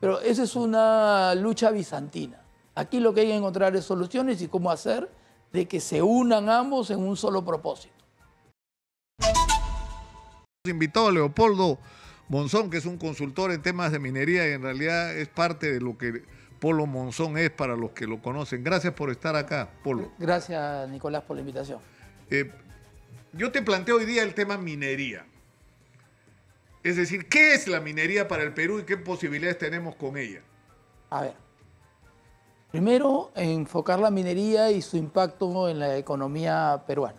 Pero esa es una lucha bizantina. Aquí lo que hay que encontrar es soluciones y cómo hacer de que se unan ambos en un solo propósito. Invitado a Leopoldo Monzón, que es un consultor en temas de minería y en realidad es parte de lo que Polo Monzón es para los que lo conocen. Gracias por estar acá, Polo. Gracias, Nicolás, por la invitación. Yo te planteo hoy día el tema minería. Es decir, ¿qué es la minería para el Perú y qué posibilidades tenemos con ella? A ver, primero, enfocar la minería y su impacto en la economía peruana.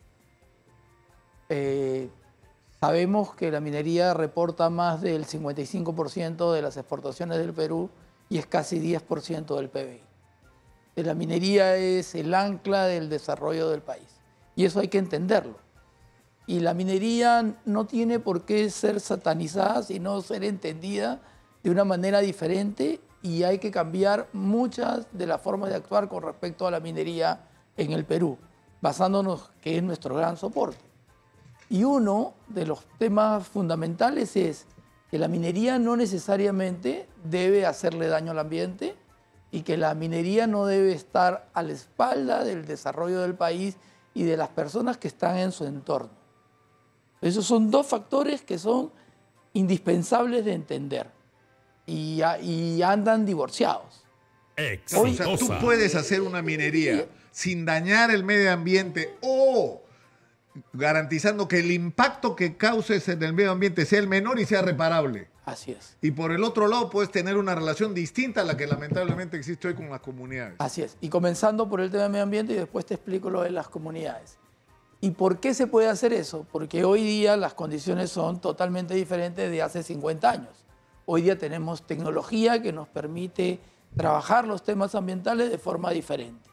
Sabemos que la minería reporta más del 55% de las exportaciones del Perú y es casi 10% del PBI. La minería es el ancla del desarrollo del país y eso hay que entenderlo. Y la minería no tiene por qué ser satanizada, sino ser entendida de una manera diferente y hay que cambiar muchas de las formas de actuar con respecto a la minería en el Perú, basándonos que es nuestro gran soporte. Y uno de los temas fundamentales es que la minería no necesariamente debe hacerle daño al ambiente y que la minería no debe estar a la espalda del desarrollo del país y de las personas que están en su entorno. Esos son dos factores que son indispensables de entender y andan divorciados. O sea, tú puedes hacer una minería sin dañar el medio ambiente o garantizando que el impacto que causes en el medio ambiente sea el menor y sea reparable. Así es. Y por el otro lado puedes tener una relación distinta a la que lamentablemente existe hoy con las comunidades. Así es. Y comenzando por el tema del medio ambiente y después te explico lo de las comunidades. ¿Y por qué se puede hacer eso? Porque hoy día las condiciones son totalmente diferentes de hace 50 años. Hoy día tenemos tecnología que nos permite trabajar los temas ambientales de forma diferente.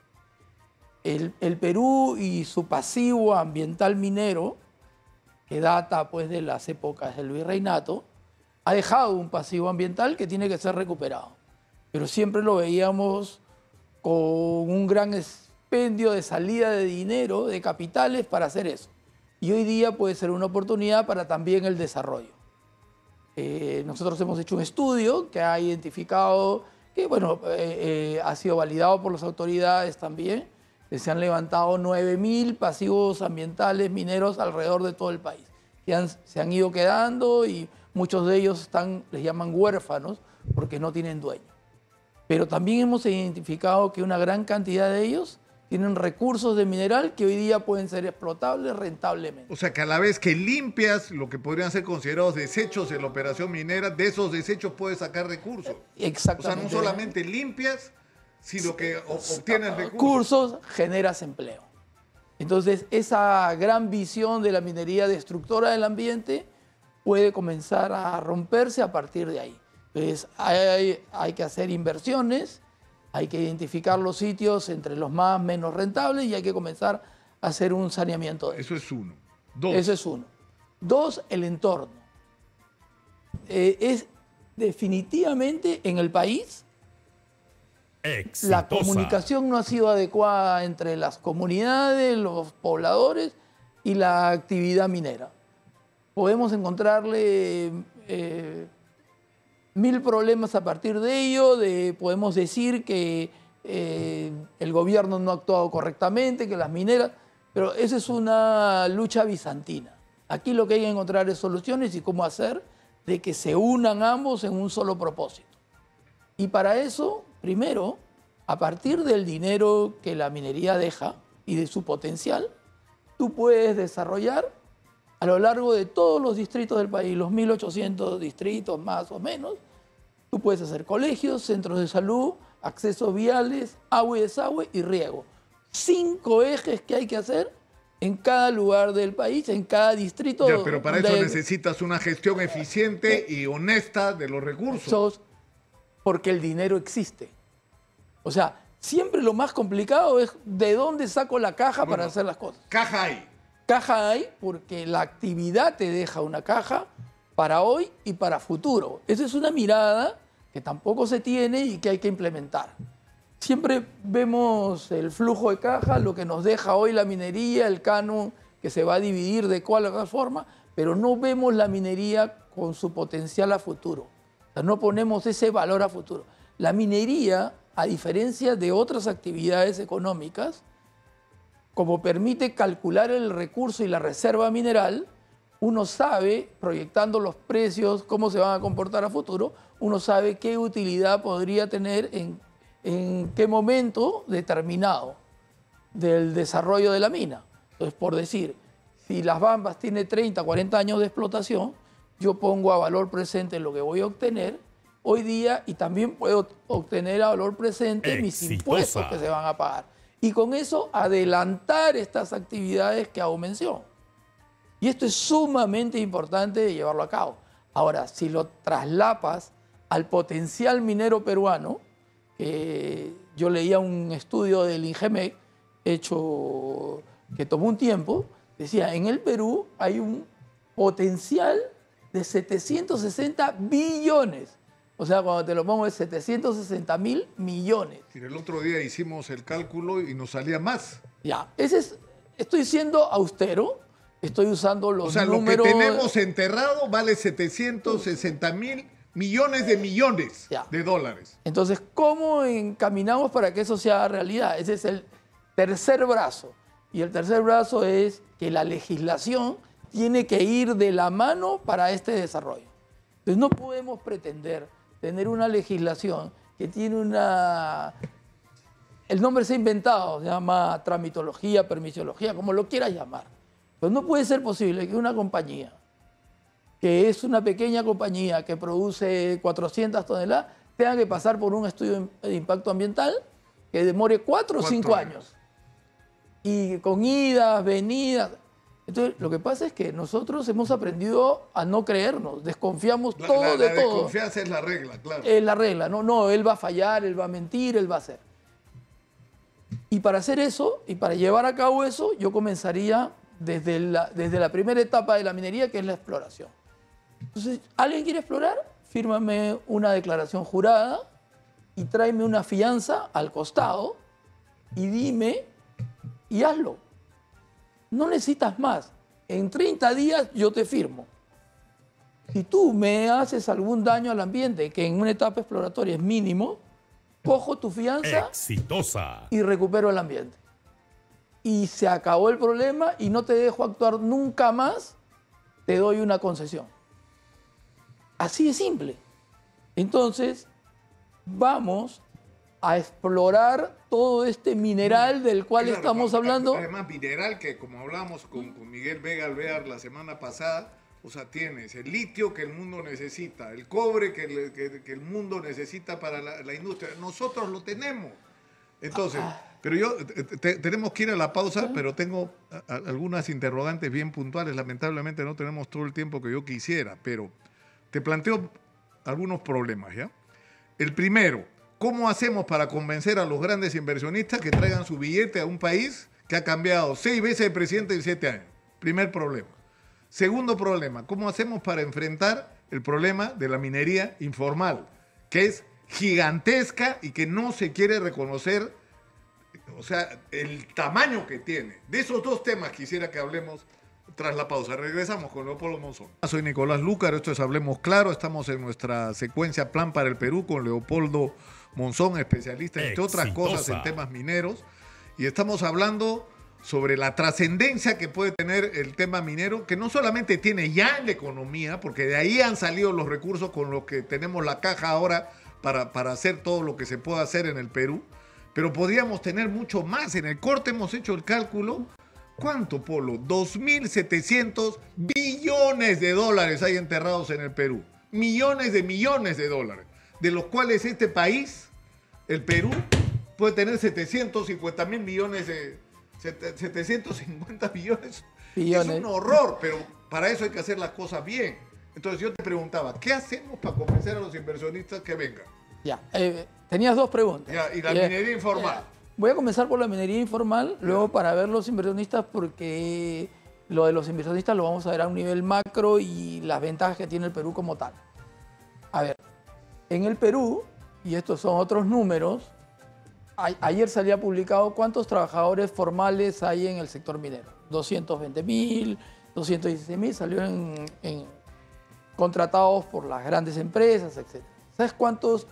El Perú y su pasivo ambiental minero, que data pues de las épocas del virreinato, ha dejado un pasivo ambiental que tiene que ser recuperado. Pero siempre lo veíamos con un gran expendio de salida de dinero, de capitales para hacer eso. Y hoy día puede ser una oportunidad para también el desarrollo. Nosotros hemos hecho un estudio que ha identificado, que bueno, ha sido validado por las autoridades también, que se han levantado 9.000 pasivos ambientales mineros alrededor de todo el país. Se han ido quedando y muchos de ellos les llaman huérfanos porque no tienen dueño. Pero también hemos identificado que una gran cantidad de ellos tienen recursos de mineral que hoy día pueden ser explotables rentablemente. O sea que a la vez que limpias lo que podrían ser considerados desechos en la operación minera, de esos desechos puedes sacar recursos. Exactamente. O sea, no solamente limpias, sino que obtienes recursos, generas empleo. Entonces, esa gran visión de la minería destructora del ambiente puede comenzar a romperse a partir de ahí. Entonces, hay que hacer inversiones, hay que identificar los sitios entre los más menos rentables y hay que comenzar a hacer un saneamiento de eso. Eso es uno. Dos. Eso es uno. Dos, el entorno. Es definitivamente en el país exitosa. La comunicación no ha sido adecuada entre las comunidades, los pobladores y la actividad minera. Podemos encontrarle 1000 problemas a partir de ello, podemos decir que el gobierno no ha actuado correctamente, que las mineras, pero esa es una lucha bizantina. Aquí lo que hay que encontrar es soluciones y cómo hacer de que se unan ambos en un solo propósito. Y para eso, primero, a partir del dinero que la minería deja y de su potencial, tú puedes desarrollar a lo largo de todos los distritos del país, los 1.800 distritos más o menos, tú puedes hacer colegios, centros de salud, accesos viales, agua y desagüe y riego. 5 ejes que hay que hacer en cada lugar del país, en cada distrito. Ya, pero para eso necesitas una gestión eficiente y honesta de los recursos. Porque el dinero existe. O sea, siempre lo más complicado es de dónde saco la caja para hacer las cosas. Caja hay. Caja hay porque la actividad te deja una caja para hoy y para futuro. Esa es una mirada que tampoco se tiene y que hay que implementar. Siempre vemos el flujo de caja, lo que nos deja hoy la minería, el canon que se va a dividir de cuál forma, pero no vemos la minería con su potencial a futuro. O sea, no ponemos ese valor a futuro. La minería, a diferencia de otras actividades económicas, como permite calcular el recurso y la reserva mineral, uno sabe, proyectando los precios, cómo se van a comportar a futuro, uno sabe qué utilidad podría tener en qué momento determinado del desarrollo de la mina. Entonces, por decir, si Las Bambas tiene 30, 40 años de explotación, yo pongo a valor presente lo que voy a obtener hoy día y también puedo obtener a valor presente mis impuestos que se van a pagar. Y con eso adelantar estas actividades que hago mención. Y esto es sumamente importante de llevarlo a cabo. Ahora, si lo traslapas al potencial minero peruano, yo leía un estudio del INGEMEC hecho que tomó un tiempo, decía, en el Perú hay un potencial de 760 billones. O sea, cuando te lo pongo es 760.000 millones. Y el otro día hicimos el cálculo y nos salía más. Ya, estoy siendo austero, estoy usando los números... O sea, lo que tenemos enterrado vale 760.000 millones de dólares. Entonces, ¿cómo encaminamos para que eso sea realidad? Ese es el tercer brazo. Y el tercer brazo es que la legislación tiene que ir de la mano para este desarrollo. Entonces, no podemos pretender tener una legislación que tiene una... El nombre se ha inventado, se llama tramitología, permisología, como lo quieras llamar. Pero no puede ser posible que una compañía, que es una pequeña compañía que produce 400 toneladas, tenga que pasar por un estudio de impacto ambiental que demore 4 o 5 años. Y con idas, venidas... Entonces, lo que pasa es que nosotros hemos aprendido a no creernos, desconfiamos todo de todo. La desconfianza es la regla, claro. Es la regla, no, él va a fallar, él va a mentir, él va a hacer. Y para hacer eso, y para llevar a cabo eso, yo comenzaría desde la primera etapa de la minería, que es la exploración. Entonces, ¿alguien quiere explorar? Fírmame una declaración jurada y tráeme una fianza al costado y dime y hazlo. No necesitas más. En 30 días yo te firmo. Si tú me haces algún daño al ambiente, que en una etapa exploratoria es mínimo, cojo tu fianza y recupero el ambiente. Y se acabó el problema y no te dejo actuar nunca más, te doy una concesión. Así de simple. Entonces, vamos a explorar todo este mineral del cual estamos hablando. Además, mineral que, como hablamos con Miguel Vega Alvear la semana pasada, o sea, tienes el litio que el mundo necesita, el cobre que el mundo necesita para la industria. Nosotros lo tenemos. Entonces, pero tenemos que ir a la pausa, pero tengo algunas interrogantes bien puntuales. Lamentablemente no tenemos todo el tiempo que yo quisiera, pero te planteo algunos problemas, ¿ya? El primero, ¿cómo hacemos para convencer a los grandes inversionistas que traigan su billete a un país que ha cambiado 6 veces de presidente en 7 años? Primer problema. Segundo problema, ¿cómo hacemos para enfrentar el problema de la minería informal, que es gigantesca y que no se quiere reconocer, o sea, el tamaño que tiene? De esos dos temas quisiera que hablemos tras la pausa. Regresamos con Leopoldo Monzón. Soy Nicolás Lúcar, esto es Hablemos Claro, estamos en nuestra secuencia Plan para el Perú con Leopoldo Monzón, especialista entre otras cosas en temas mineros, y estamos hablando sobre la trascendencia que puede tener el tema minero, que no solamente tiene ya en la economía, porque de ahí han salido los recursos con los que tenemos la caja ahora para hacer todo lo que se puede hacer en el Perú, pero podríamos tener mucho más. En el corte hemos hecho el cálculo. ¿Cuánto, Polo? 2.700 billones de dólares hay enterrados en el Perú. Millones de dólares, de los cuales este país, el Perú, puede tener 750 millones. Es un horror, pero para eso hay que hacer las cosas bien. Entonces yo te preguntaba, ¿qué hacemos para convencer a los inversionistas que vengan? Ya, tenías dos preguntas. Ya, y la minería informal. Voy a comenzar por la minería informal, luego para ver los inversionistas, porque lo de los inversionistas lo vamos a ver a un nivel macro y las ventajas que tiene el Perú como tal. A ver, en el Perú, y estos son otros números, ayer salía publicado cuántos trabajadores formales hay en el sector minero. 220.000, 216.000, salió contratados por las grandes empresas, etc. ¿Sabes cuántos,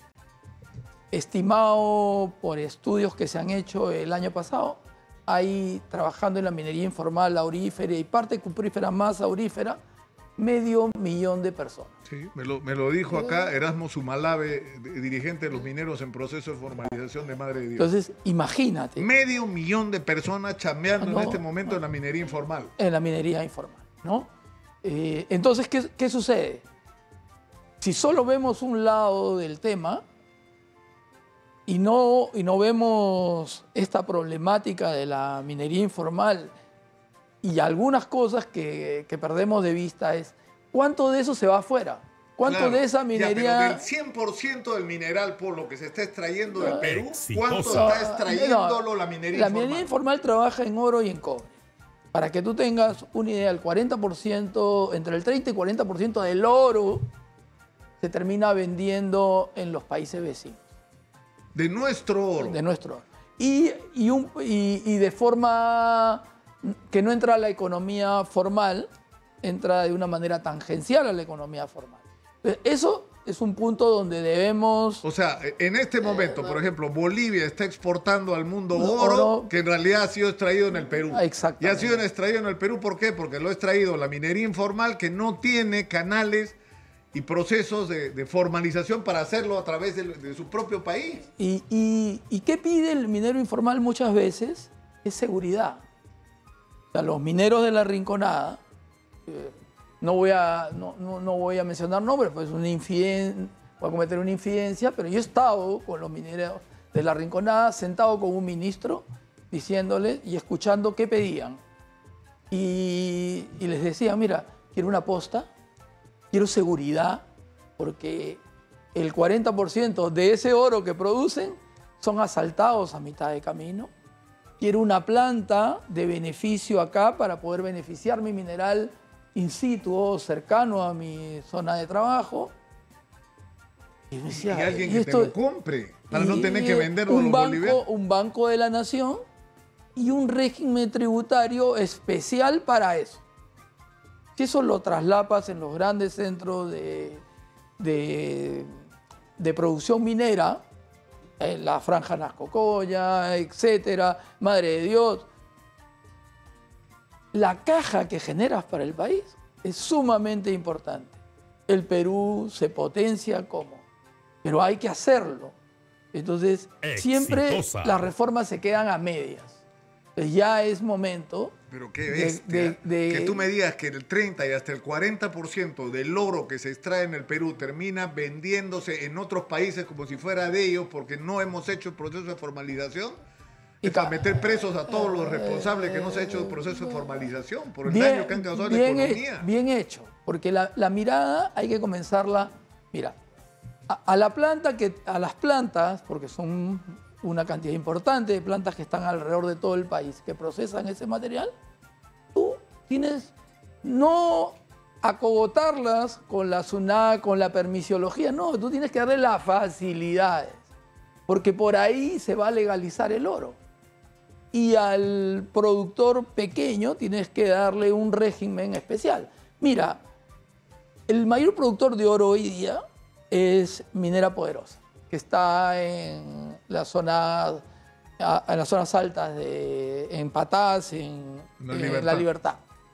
estimado por estudios que se han hecho el año pasado, hay trabajando en la minería informal, aurífera y parte cuprífera más aurífera, 500.000 de personas? Sí, me lo dijo acá Erasmo Sumalave, dirigente de los mineros en proceso de formalización de Madre de Dios. Entonces, imagínate. 500.000 de personas chambeando en este momento en la minería informal. En la minería informal, ¿no? Entonces, ¿qué sucede? Si solo vemos un lado del tema y no vemos esta problemática de la minería informal y algunas cosas que perdemos de vista es ¿cuánto de eso se va afuera? ¿Cuánto de esa minería? Ya, pero del 100% del mineral por lo que se está extrayendo del Perú, ¿cuánto está extrayéndolo la minería informal? La minería informal trabaja en oro y en cobre. Para que tú tengas una idea, el 40%, entre el 30 y 40% del oro se termina vendiendo en los países vecinos. De nuestro oro. De nuestro oro. Y de forma que no entra a la economía formal, entra de una manera tangencial a la economía formal. Eso es un punto donde debemos... O sea, en este momento, por ejemplo, Bolivia está exportando al mundo oro que en realidad ha sido extraído en el Perú. Exactamente. Y ha sido extraído en el Perú, ¿por qué? Porque lo ha extraído la minería informal que no tiene canales y procesos de formalización para hacerlo a través de su propio país. ¿Y qué pide el minero informal muchas veces? Es seguridad. O sea, los mineros de la Rinconada, no voy a mencionar nombres, pues voy a cometer una infidencia, pero yo he estado con los mineros de la Rinconada, sentado con un ministro, diciéndole y escuchando qué pedían. Y les decía, mira, quiero una posta, quiero seguridad, porque el 40% de ese oro que producen son asaltados a mitad de camino. Quiero una planta de beneficio acá para poder beneficiar mi mineral in situ o cercano a mi zona de trabajo. Y alguien que te lo compre, para no tener que venderlo a los bolivianos. Un banco de la nación y un régimen tributario especial para eso. Si eso lo traslapas en los grandes centros de producción minera, en la Franja Nascocoya, etcétera, Madre de Dios, la caja que generas para el país es sumamente importante. El Perú se potencia como, pero hay que hacerlo. Entonces, siempre las reformas se quedan a medias. Entonces, ya es momento... Pero qué bestia, que tú me digas que el 30 y hasta el 40% del oro que se extrae en el Perú termina vendiéndose en otros países como si fuera de ellos porque no hemos hecho el proceso de formalización. Y para meter presos a todos los responsables que no se ha hecho el proceso de formalización por el daño que han causado a la economía. Bien hecho, porque la mirada hay que comenzarla, mira, a las plantas, porque son una cantidad importante de plantas que están alrededor de todo el país, que procesan ese material, tú tienes no acogotarlas con la SUNAT, con la permisiología, no, tú tienes que darle las facilidades, porque por ahí se va a legalizar el oro. Y al productor pequeño tienes que darle un régimen especial. Mira, el mayor productor de oro hoy día es Minera Poderosa, que está en las zonas altas, en Patás, en La Libertad.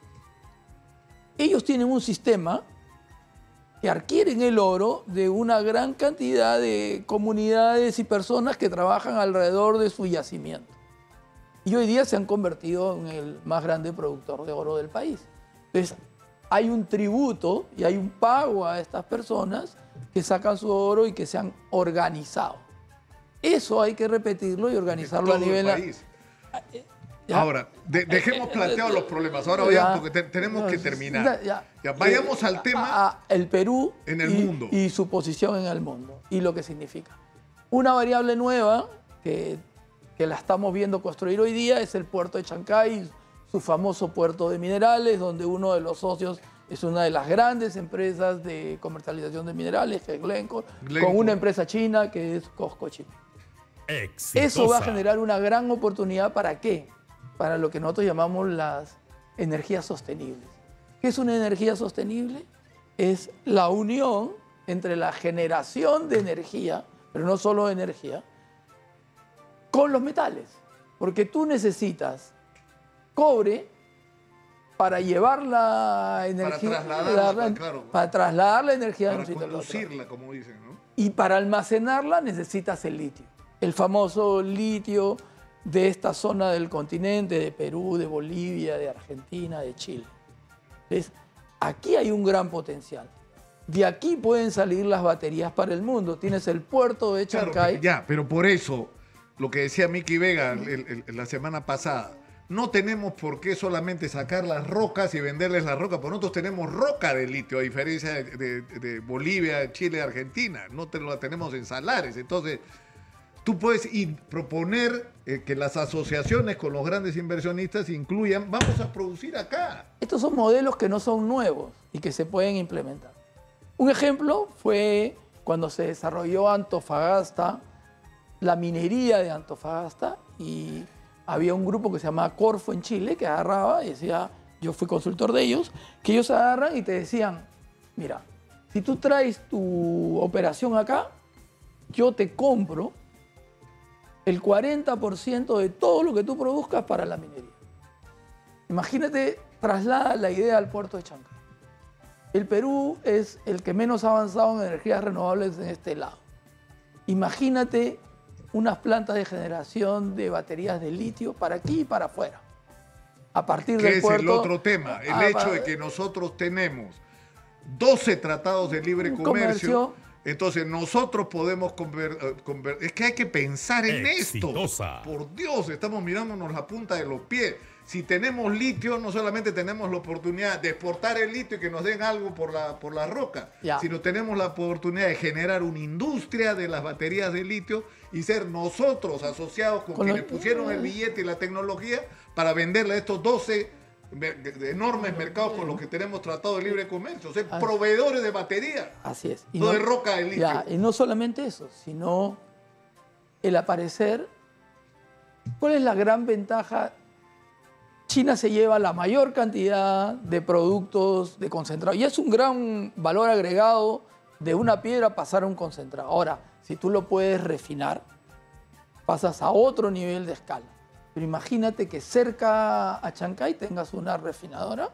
Ellos tienen un sistema que adquieren el oro de una gran cantidad de comunidades y personas que trabajan alrededor de su yacimiento. Y hoy día se han convertido en el más grande productor de oro del país. Entonces, hay un tributo y hay un pago a estas personas que sacan su oro y que se han organizado. Eso hay que repetirlo y organizarlo a nivel... país. Ahora, dejemos planteados los problemas. Ahora vean, porque tenemos que terminar. Vayamos al tema... el Perú en el mundo. Y su posición en el mundo y lo que significa. Una variable nueva que la estamos viendo construir hoy día es el puerto de Chancay, su famoso puerto de minerales, donde uno de los socios es una de las grandes empresas de comercialización de minerales, que es Glencore, con una empresa china que es COSCO China. Exitosa. Eso va a generar una gran oportunidad, ¿para qué? Para lo que nosotros llamamos las energías sostenibles. ¿Qué es una energía sostenible? Es la unión entre la generación de energía, pero no solo de energía, con los metales. Porque tú necesitas cobre para llevar la energía, para trasladar la energía de un sitio al otro. Para conducirla, como dicen, ¿no? Y para almacenarla necesitas el litio. El famoso litio de esta zona del continente, de Perú, de Bolivia, de Argentina, de Chile. ¿Ves? Aquí hay un gran potencial. De aquí pueden salir las baterías para el mundo. Tienes el puerto de Chancay. Claro, pero por eso, lo que decía Miki Vega la semana pasada, no tenemos por qué solamente sacar las rocas y venderles las rocas, porque nosotros tenemos roca de litio, a diferencia de Bolivia, Chile, Argentina. No la tenemos en salares. Entonces, tú puedes proponer que las asociaciones con los grandes inversionistas incluyan, vamos a producir acá. Estos son modelos que no son nuevos y que se pueden implementar. Un ejemplo fue cuando se desarrolló Antofagasta, la minería de Antofagasta, y había un grupo que se llamaba Corfo en Chile que agarraba y decía, yo fui consultor de ellos, que ellos agarran y te decían, mira, si tú traes tu operación acá, yo te compro el 40% de todo lo que tú produzcas para la minería. Imagínate, traslada la idea al puerto de Chancay. El Perú es el que menos ha avanzado en energías renovables en este lado. Imagínate unas plantas de generación de baterías de litio para aquí y para afuera. A partir del puerto... Que es el otro tema, el hecho de que nosotros tenemos 12 tratados de libre comercio. Entonces nosotros podemos es que hay que pensar en Exitosa. esto. Por Dios, estamos mirándonos la punta de los pies. Si tenemos litio, no solamente tenemos la oportunidad de exportar el litio y que nos den algo por la roca, sino tenemos la oportunidad de generar una industria de las baterías de litio y ser nosotros asociados con quienes pusieron el billete y la tecnología para venderle a estos 12 enormes mercados con los que tenemos tratado de libre comercio, ser proveedores de batería. Así es. Y no de roca de litio. Y no solamente eso, sino el aparecer. ¿Cuál es la gran ventaja? China se lleva la mayor cantidad de productos de concentrado y es un gran valor agregado de una piedra pasar a un concentrado. Ahora, si tú lo puedes refinar, pasas a otro nivel de escala. Pero imagínate que cerca a Chancay tengas una refinadora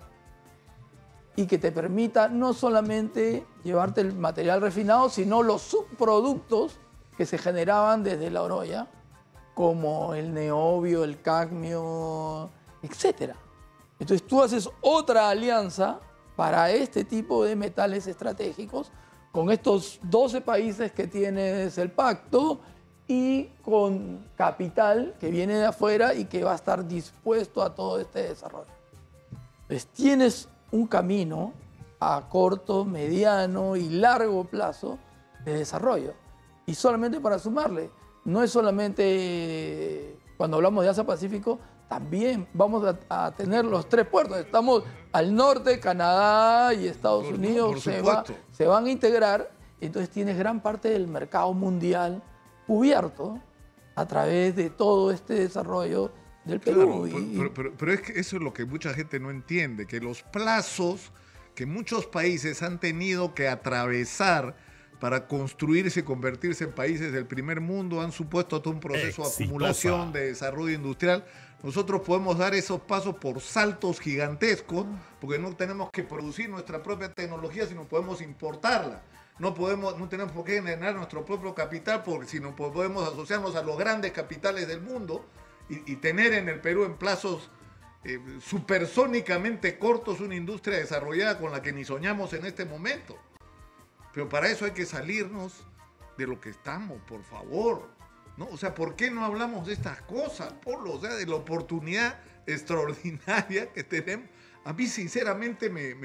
y que te permita no solamente llevarte el material refinado, sino los subproductos que se generaban desde la oroya, como el niobio, el cadmio, etc. Entonces tú haces otra alianza para este tipo de metales estratégicos con estos 12 países que tienes el pacto y con capital que viene de afuera y que va a estar dispuesto a todo este desarrollo. Entonces tienes un camino a corto, mediano y largo plazo de desarrollo. Y solamente para sumarle, no es solamente cuando hablamos de Asia-Pacífico, también vamos a tener los 3 puertos. Estamos al norte, Canadá y Estados Unidos se van a integrar. Entonces tienes gran parte del mercado mundial cubierto a través de todo este desarrollo del Perú. Claro, pero es que eso es lo que mucha gente no entiende, que los plazos que muchos países han tenido que atravesar para construirse y convertirse en países del primer mundo han supuesto todo un proceso de acumulación, de desarrollo industrial. Nosotros podemos dar esos pasos por saltos gigantescos porque no tenemos que producir nuestra propia tecnología, sino podemos importarla. No tenemos por qué generar nuestro propio capital, porque si no podemos asociarnos a los grandes capitales del mundo y tener en el Perú en plazos supersónicamente cortos una industria desarrollada con la que ni soñamos en este momento. Pero para eso hay que salirnos de lo que estamos, por favor, ¿no? O sea, ¿por qué no hablamos de estas cosas, Polo? O sea, de la oportunidad extraordinaria que tenemos. A mí, sinceramente,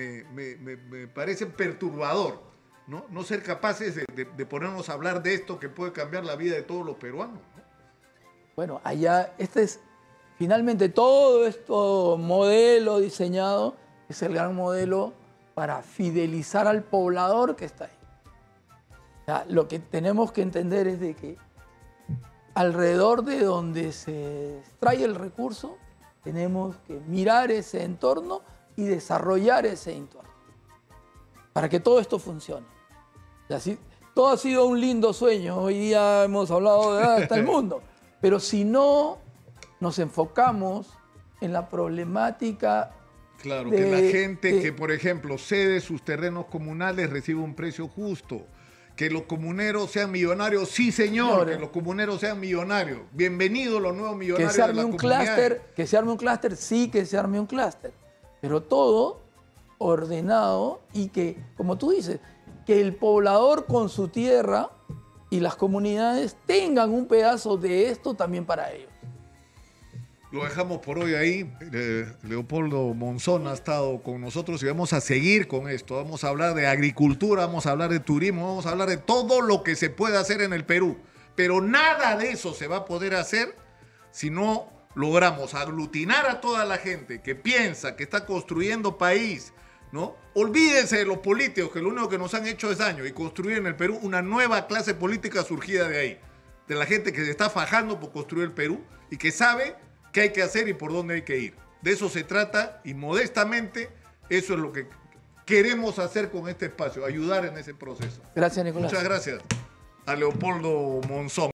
me parece perturbador, ¿no? No ser capaces de ponernos a hablar de esto que puede cambiar la vida de todos los peruanos, ¿no? Bueno, allá, finalmente todo esto modelo diseñado es el gran modelo para fidelizar al poblador que está ahí. O sea, lo que tenemos que entender es de que alrededor de donde se extrae el recurso, tenemos que mirar ese entorno y desarrollar ese entorno para que todo esto funcione. Así, todo ha sido un lindo sueño. Hoy día hemos hablado de hasta el mundo. Pero si no nos enfocamos en la problemática. Claro, que la gente que, por ejemplo, cede sus terrenos comunales recibe un precio justo. Que los comuneros sean millonarios. Sí, señor, que los comuneros sean millonarios. Bienvenidos los nuevos millonarios que se arme de la un comunidad. clúster, que se arme un clúster, sí que se arme un clúster. Pero todo ordenado y que, como tú dices, que el poblador con su tierra y las comunidades tengan un pedazo de esto también para ellos. Lo dejamos por hoy ahí. Leopoldo Monzón ha estado con nosotros y vamos a seguir con esto. Vamos a hablar de agricultura, vamos a hablar de turismo, vamos a hablar de todo lo que se puede hacer en el Perú. Pero nada de eso se va a poder hacer si no logramos aglutinar a toda la gente que piensa que está construyendo país, ¿no? Olvídense de los políticos, que lo único que nos han hecho es daño, y construir en el Perú una nueva clase política surgida de ahí. De la gente que se está fajando por construir el Perú y que sabe qué hay que hacer y por dónde hay que ir. De eso se trata y modestamente eso es lo que queremos hacer con este espacio, ayudar en ese proceso. Gracias, Nicolás. Muchas gracias a Leopoldo Monzón.